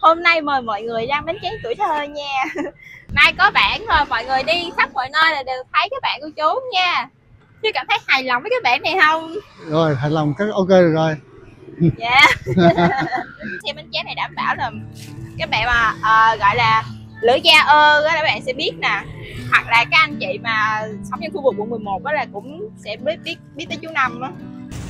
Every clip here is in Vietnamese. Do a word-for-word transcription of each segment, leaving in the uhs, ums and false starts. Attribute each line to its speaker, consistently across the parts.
Speaker 1: Hôm nay mời mọi người ra bánh tráng tuổi thơ nha. Nay có bản thôi, mọi người đi khắp mọi nơi là đều thấy các bạn cô chú nha. Chứ cảm thấy hài lòng với cái bản này không?
Speaker 2: Rồi, hài lòng, các ok được rồi.
Speaker 1: Dạ. Xem bánh tráng này đảm bảo là các bạn mà uh, gọi là lửa da ơ đó, các bạn sẽ biết nè. Hoặc là các anh chị mà sống trên khu vực quận mười một đó là cũng sẽ biết biết biết tới chú Năm đó.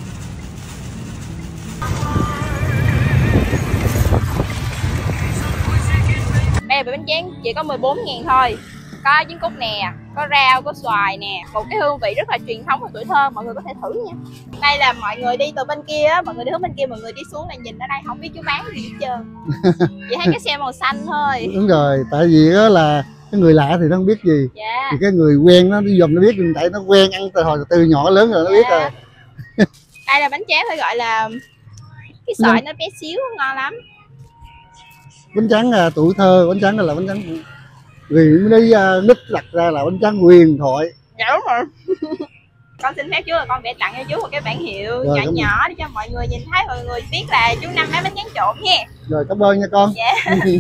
Speaker 1: Đây là bánh tráng chỉ có mười bốn ngàn thôi. Có trứng cút nè, có rau, có xoài nè. Một cái hương vị rất là truyền thống và tuổi thơ, mọi người có thể thử nha. Đây là mọi người đi từ bên kia á, mọi người đi hướng bên kia, mọi người đi xuống này nhìn ở đây không biết chú bán gì hết trơn. Chỉ thấy cái xe màu xanh thôi.
Speaker 2: Đúng rồi, tại vì đó là cái người lạ thì nó không biết gì. Dạ. Thì cái người quen nó đi dòm nó biết, tại nó quen ăn từ hồi từ nhỏ lớn rồi nó dạ. biết rồi.
Speaker 1: Đây là bánh tráng phải gọi là cái sợi nó bé xíu, ngon lắm.
Speaker 2: Bánh tráng là tuổi thơ, bánh tráng là bánh tráng vì mới uh, nít đặt ra là bánh tráng huyền thoại.
Speaker 1: Dạ đúng rồi. Con xin phép chú là con vẽ tặng cho chú một cái bản hiệu rồi, nhỏ nhỏ để cho mọi người nhìn thấy, mọi người biết là chú Năm bán bánh tráng trộn nha.
Speaker 2: Rồi, cảm ơn nha con.
Speaker 1: Dạ.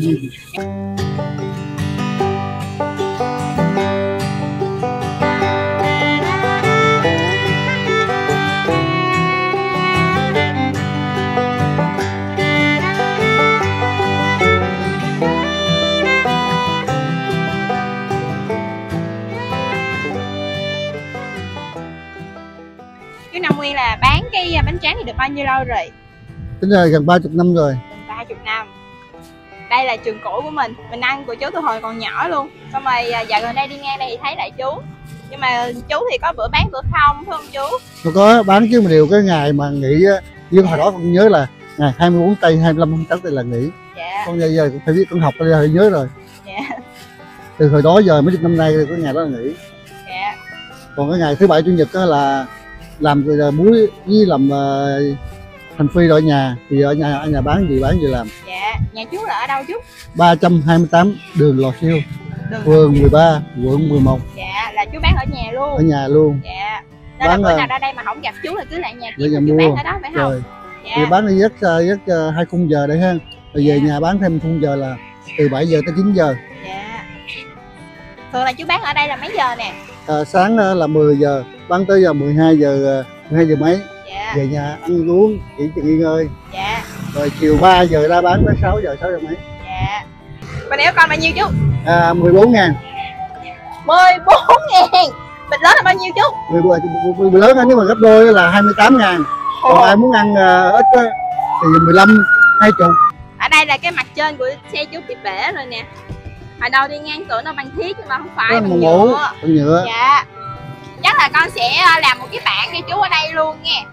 Speaker 1: Chú Năm Nguyên là bán cái bánh tráng này được bao nhiêu lâu rồi?
Speaker 2: Tính ra gần ba mươi năm rồi.
Speaker 1: Gần ba mươi năm. Đây là trường cũ của mình, mình ăn của chú từ hồi còn nhỏ luôn. Xong rồi dạo gần đây đi ngang đây thì thấy lại chú. Nhưng mà chú thì có bữa bán bữa không, phải không chú?
Speaker 2: Nó có bán chứ mà điều cái ngày mà nghỉ á, nhưng hồi đó con nhớ là ngày hai mươi bốn tây, hai mươi lăm tháng tám tây là nghỉ. Dạ. Con bây giờ cũng phải biết, con học bây giờ nhớ rồi. Dạ. Từ hồi đó giờ mấy chục năm nay cái ngày đó là nghỉ. Dạ. Còn cái ngày thứ bảy chủ nhật đó là làm muối với làm uh, hành phi rồi ở nhà, thì ở nhà ở nhà bán gì bán gì làm.
Speaker 1: Dạ. Nhà chú là ở đâu chú?
Speaker 2: ba trăm hai mươi tám đường Lò Siêu, phường mười ba, quận mười một.
Speaker 1: Dạ, là chú bán ở nhà luôn.
Speaker 2: Ở nhà luôn.
Speaker 1: Dạ. Nên bán là bữa nào ra đây mà không gặp chú là cứ lại nhà chú,
Speaker 2: nhà
Speaker 1: chú
Speaker 2: mua.
Speaker 1: bán ở đó phải không?
Speaker 2: Rồi.
Speaker 1: Dạ.
Speaker 2: Thì bán đi rất rất hai khung giờ đấy ha. Rồi về dạ. nhà bán thêm khung giờ là từ bảy giờ tới chín giờ.
Speaker 1: Dạ. Thường là chú bán ở đây là mấy giờ nè?
Speaker 2: À, sáng là mười giờ, bán tới giờ mười hai giờ, mười hai giờ mấy. Dạ. Về nhà ăn uống, nghỉ nghỉ ngơi. Dạ. Rồi chiều ba giờ ra bán tới sáu giờ, sáu giờ mấy.
Speaker 1: Dạ. Bên đéo con bao nhiêu chú?
Speaker 2: À, mười bốn ngàn.
Speaker 1: mười bốn ngàn. Bịch lớn là bao nhiêu chú?
Speaker 2: Bịch lớn nếu mà gấp đôi là hai mươi tám ngàn. Còn Ồ. ai muốn ăn uh, ít á, thì mười lăm, hai mươi.
Speaker 1: Ở đây là cái mặt trên của xe chú bị bể rồi nè. Hồi đầu đi ngang tưởng nó bằng thiết nhưng mà không phải, bằng nhựa.
Speaker 2: Bằng nhựa.
Speaker 1: Dạ. Chắc là con sẽ làm một cái bảng cho chú ở đây luôn nha.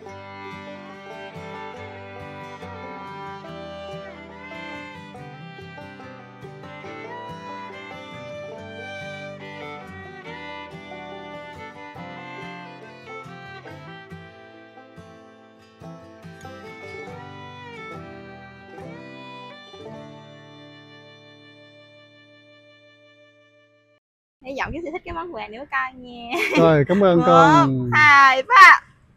Speaker 1: Hy vọng chú sẽ thích cái món quà nữa con nha.
Speaker 2: Rồi, cảm ơn
Speaker 1: một,
Speaker 2: con.
Speaker 1: hai, ba.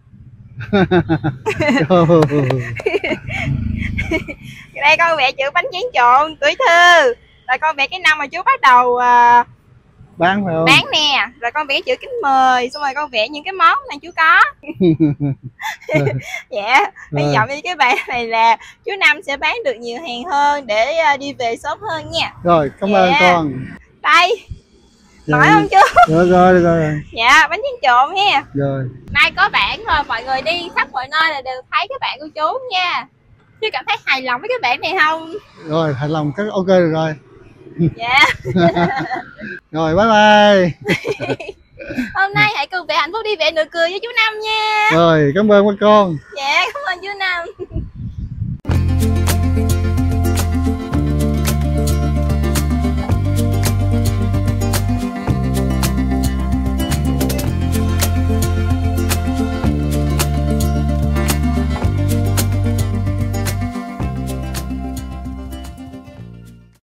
Speaker 1: Đây con vẽ chữ bánh tráng trộn tuổi thơ. Rồi con vẽ cái năm mà chú bắt đầu uh,
Speaker 2: bán phải không?
Speaker 1: Bán nè. Rồi con vẽ chữ kính mời. Xong rồi con vẽ những cái món này chú có. Dạ. Hy vọng như cái bạn này là chú Năm sẽ bán được nhiều hàng hơn để uh, đi về sớm hơn nha.
Speaker 2: Rồi, cảm dạ. ơn con.
Speaker 1: Đây.
Speaker 2: Dạ.
Speaker 1: Nói không chú?
Speaker 2: Rồi, rồi, rồi, rồi.
Speaker 1: Dạ, bánh tráng trộn nha.
Speaker 2: Rồi.
Speaker 1: Nay có bản thôi, mọi người đi khắp mọi nơi là đều thấy các bạn của chú nha. Chứ cảm thấy hài lòng với cái bản này không?
Speaker 2: Rồi, hài lòng, các ok được rồi.
Speaker 1: Dạ.
Speaker 2: Rồi, bye bye.
Speaker 1: Hôm nay hãy cùng vẽ hạnh phúc đi vẽ nụ cười với chú Năm nha.
Speaker 2: Rồi, cảm ơn các con.
Speaker 1: Dạ, cảm ơn chú Năm.